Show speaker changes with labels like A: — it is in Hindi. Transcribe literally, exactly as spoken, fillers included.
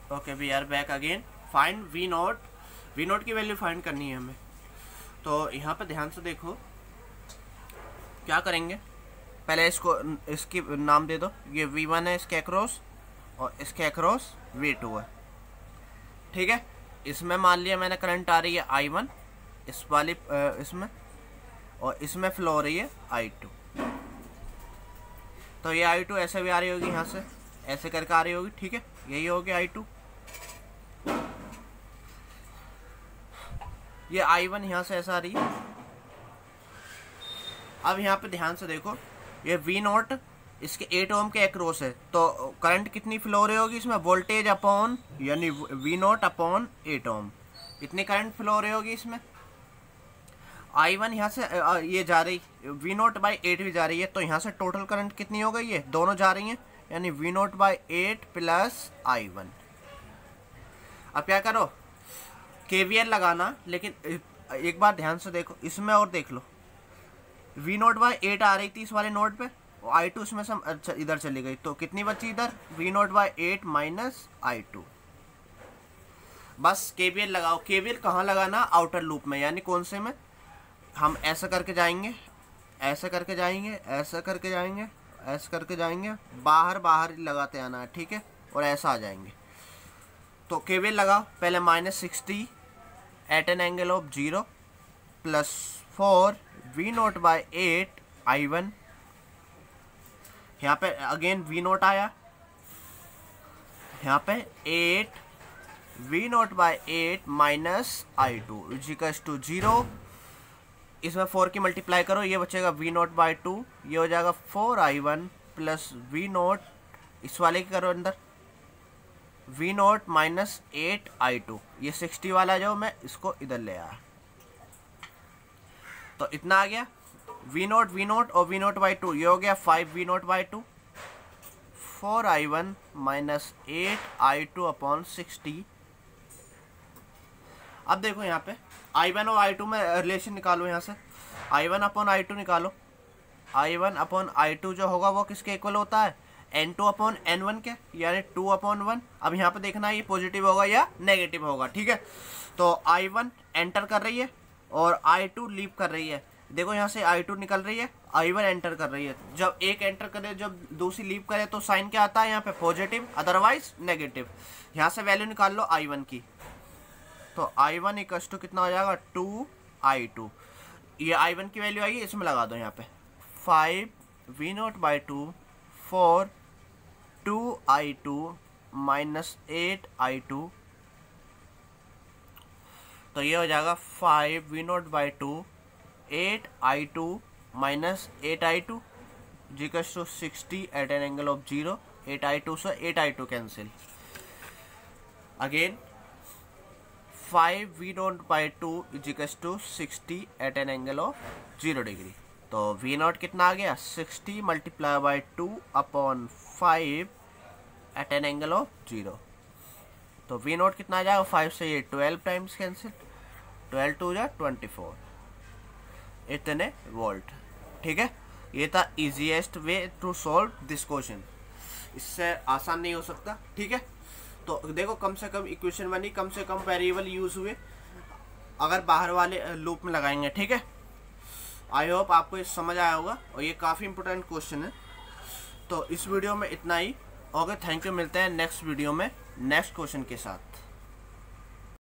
A: Okay we are back again. Find V naught, V naught की वैल्यू फाइंड करनी है हमें। तो यहाँ पे ध्यान से देखो क्या करेंगे, पहले इसको इसकी नाम दे दो, ये वी वन है इसके अक्रॉस और इसके अक्रॉस वी टू है, ठीक है। इसमें मान लिया मैंने करंट आ रही है आई वन इस वाली इसमें, और इसमें फ्लो हो रही है आई टू। तो ये आई टू ऐसे भी आ रही होगी, यहाँ से ऐसे करके आ रही होगी, ठीक है। यही होगी आई टू। ये आई वन यहाँ से ऐसा आ रही है। अब यहाँ पे ध्यान से देखो, ये वी नॉट इसके एट ओम के अक्रॉस है, तो करंट कितनी फ्लो हो रही होगी इसमें, वोल्टेज अपॉन यानी V naught upon eight ohm, इतनी करंट फ्लो हो रही होगी इसमें। आई वन यहाँ से ये जा रही, वी नॉट बाई एट भी जा रही है, तो यहाँ से टोटल करंट कितनी हो गई है, दोनों जा रही हैं, यानी V naught by eight plus I one. अब क्या करो, केवीएल लगाना, लेकिन एक बार ध्यान से देखो इसमें और देख लो, वी नॉट बाई एट आ रही थी इस वाले नोड पे, और आई टू इसमें से अच्छा इधर चली गई, तो कितनी बची इधर, V naught by eight minus I two. बस केवीएल लगाओ। केवीएल कहाँ लगाना, आउटर लूप में, यानी कौन से में, हम ऐसा करके जाएंगे, ऐसा करके जाएंगे, ऐसा करके जाएंगे, ऐसा करके जाएंगे, बाहर बाहर लगाते आना है, ठीक है, और ऐसा आ जाएंगे। तो केवीएल लगाओ, पहले minus sixty at an angle of zero plus four V naught by eight I one. यहाँ पे अगेन वी नोट आया, यहाँ पे eight V naught by eight minus I two equals to zero. इसमें फोर की मल्टीप्लाई करो, ये बचेगा वी नोट बाई टू, ये हो जाएगा four I one plus V naught, इस वाले की करो अंदर, V naught minus eight I two, ये सिक्सटी वाला जो मैं इसको इधर ले आया, तो इतना आ गया। वी नोट वी नोट और वी नोट बाई टू, ये हो गया five V naught by two, four I one minus eight I two upon sixty. अब देखो यहाँ पे आई वन और आई टू में रिलेशन निकालो, यहाँ से I one upon I two निकालो। I one upon I two जो होगा वो किसके इक्वल होता है, N two upon N one के, यानी टू अपॉन वन। अब यहाँ पे देखना है ये पॉजिटिव होगा या नेगेटिव होगा, ठीक है। तो आई वन एंटर कर रही है और आई टू लीव कर रही है। देखो यहाँ से आई टू निकल रही है, आई वन एंटर कर रही है। जब एक एंटर करे जब दूसरी लीव करे तो साइन क्या आता है यहाँ पे, पॉजिटिव, अदरवाइज नेगेटिव। यहाँ से वैल्यू निकाल लो आई वन की, तो आई वन इक्वल्स टू कितना हो जाएगा, टू आई टू। ये आई वन की वैल्यू आई है, इसमें लगा दो यहाँ पे, five V naught by two, four two I two minus eight I two, तो ये हो जाएगा five V naught by two, eight I two minus eight I two equals to sixty at an angle of zero. Eight I two से eight I two cancel, again five V naught by two equals to sixty at an angle of zero degree. तो वी नॉट कितना आ गया, sixty multiply by two upon five at an angle of zero. तो वी नॉट कितना आ जाएगा, फाइव से ये twelve times cancel, twelve two जा ट्वेंटी फोर, इतने वोल्ट, ठीक है। ये था easiest way to solve this question, इससे आसान नहीं हो सकता, ठीक है। तो देखो कम से कम इक्वेशन बनी, कम से कम वेरिएबल यूज हुए अगर बाहर वाले लूप में लगाएंगे, ठीक है। आई होप आपको ये समझ आया होगा और ये काफ़ी इंपॉर्टेंट क्वेश्चन है। तो इस वीडियो में इतना ही, ओके, थैंक यू। मिलते हैं नेक्स्ट वीडियो में नेक्स्ट क्वेश्चन के साथ।